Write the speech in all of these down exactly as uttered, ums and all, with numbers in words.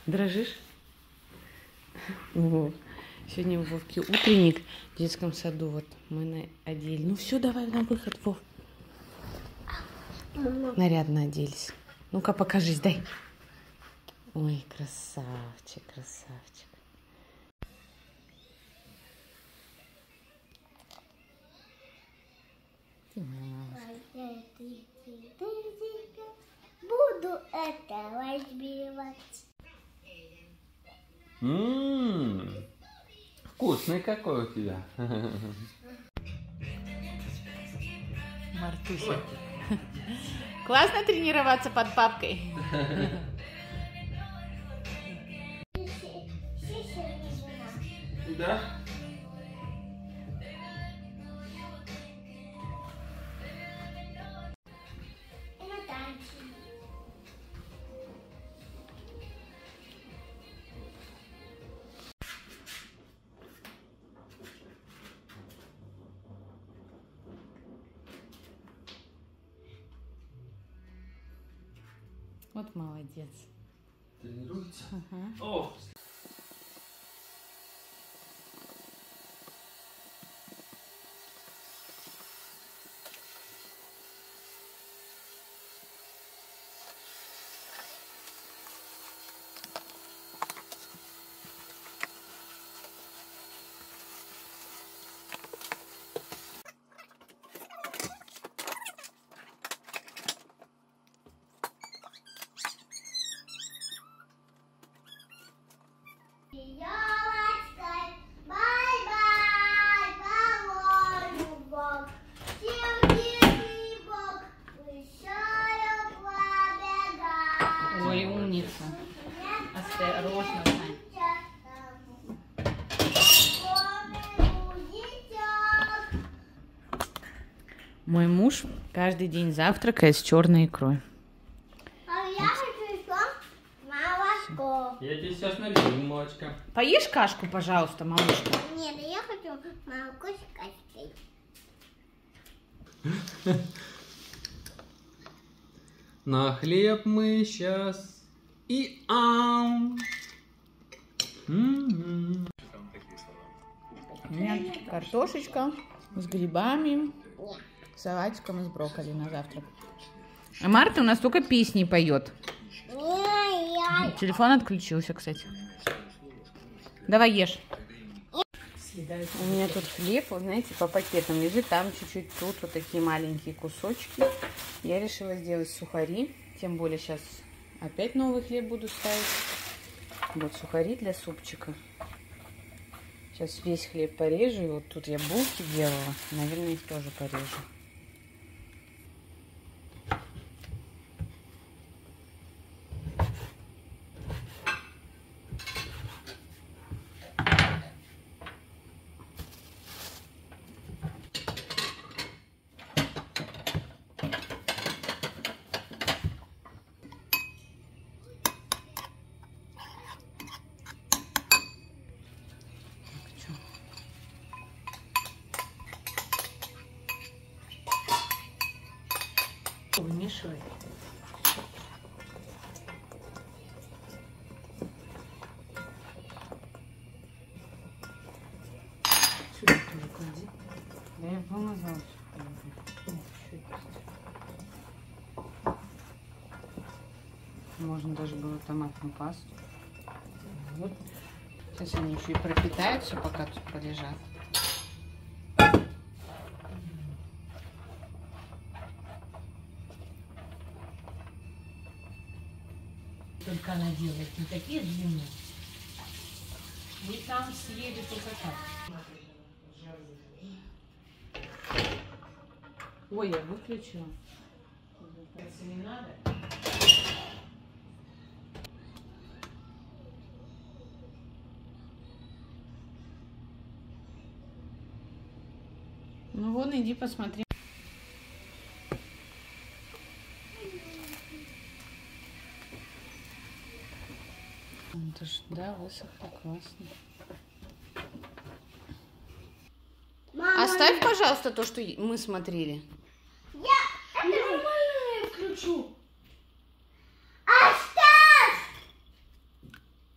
Дрожишь? Вот. Сегодня у Вовки утренник в детском саду. Вот мы одели. Ну все, давай на выход, Вов. Нарядно оделись. Ну-ка, покажись, дай. Ой, красавчик, красавчик. Буду это разбивать. Ммм, вкусный какой у тебя. Мартуся. Классно тренироваться под папкой. Да? Вот молодец. Тренируется? Ага. О! Ой, умница. Осторожно, Сань. Мой муж каждый день завтракает с черной икрой. А я хочу еще молочко. Я тебе сейчас налью молочка. Поешь кашку, пожалуйста, малышка. Нет, я хочу молоко с кашкой. На хлеб мы сейчас и ам. М-м-м. У меня картошечка с грибами, салатиком из брокколи на завтрак. А Марта у нас только песни поет. Телефон отключился, кстати. Давай ешь. У меня тут хлеб, вот знаете, по пакетам лежит, там чуть-чуть, тут вот такие маленькие кусочки. Я решила сделать сухари, тем более сейчас опять новый хлеб буду ставить. Вот сухари для супчика. Сейчас весь хлеб порежу, и вот тут я булки делала, наверное, их тоже порежу. Вмешивай. Сюда тоже клади. Да я помазала. Можно даже было томатную пасту. Вот. Сейчас они еще и пропитаются, пока тут полежат. Только она делает не такие длинные. Мы там съели только так. Ой, я выключила. Не надо. Ну вон, иди посмотри. Это ж, да, высохло, классно. Мама, Оставь, пожалуйста, то, что мы смотрели. Я нормально включу. Оставь!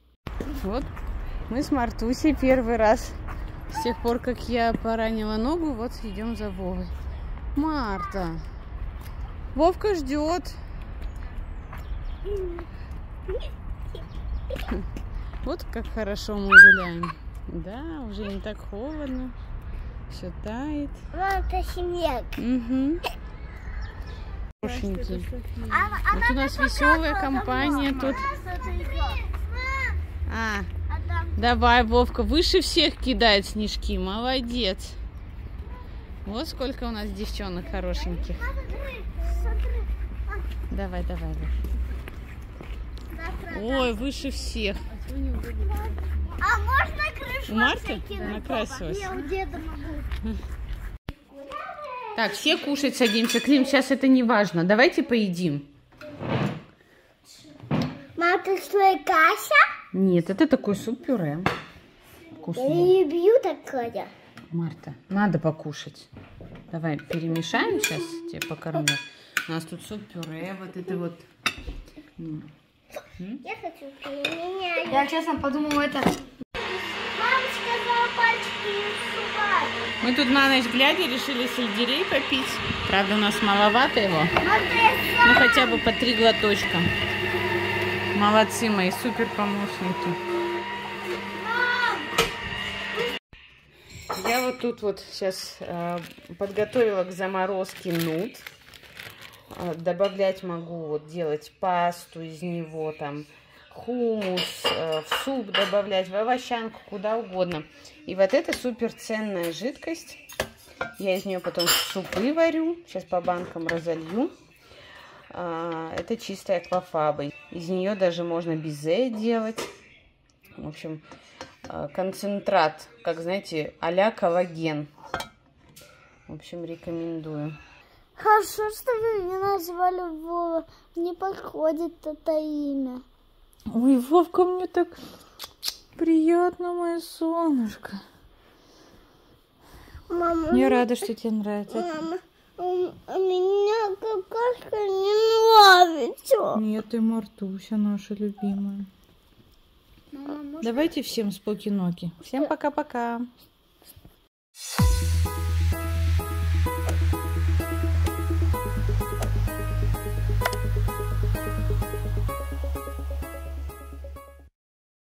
Вот мы с Мартусей первый раз с тех пор, как я поранила ногу, вот идем за Вовой. Марта, Вовка ждет. Вот как хорошо мы гуляем. Да, уже не так холодно. Все тает. Мам, это снег. Угу. Хорошенький. Вот у нас веселая компания тут. А, давай, Вовка, выше всех кидает снежки. Молодец. Вот сколько у нас девчонок хорошеньких. Давай, давай, давай. Ой, выше всех. А можно крышу? У Марты накрасилась? Я у деда могу. Так, все кушать садимся. Клим, сейчас это не важно. Давайте поедим. Мам, ты что, каша? Нет, это такой суп-пюре. Я Вкусный. не люблю такое. Марта, надо покушать. Давай перемешаем сейчас, тебе покормлю. У нас тут суп-пюре, вот это вот. Я хочу поменять. Я честно подумала, это... Мама сказала пальчики не сувать. Мы тут на ночь глядя решили сельдерей попить. Правда, у нас маловато его. Ну, хотя бы по три глоточка. Молодцы мои супер помощники. Я вот тут вот сейчас э, подготовила к заморозке нут. Э, добавлять могу, вот делать пасту из него, там хумус, э, в суп добавлять, в овощанку, куда угодно. И вот это супер ценная жидкость. Я из нее потом супы варю. Сейчас по банкам разолью. Э, это чистая аквафаба. Из нее даже можно безе делать. В общем... концентрат, как знаете, а-ля коллаген. В общем, рекомендую. Хорошо, что вы меня назвали Вова. Не подходит это имя. Ой, Вовка, мне так приятно, мое солнышко. Мама, Я рада, что тебе нравится. мама, у меня какашка не нравится. Нет, ты Мартуся наша любимая. Давайте всем споки-ноки. Всем пока-пока.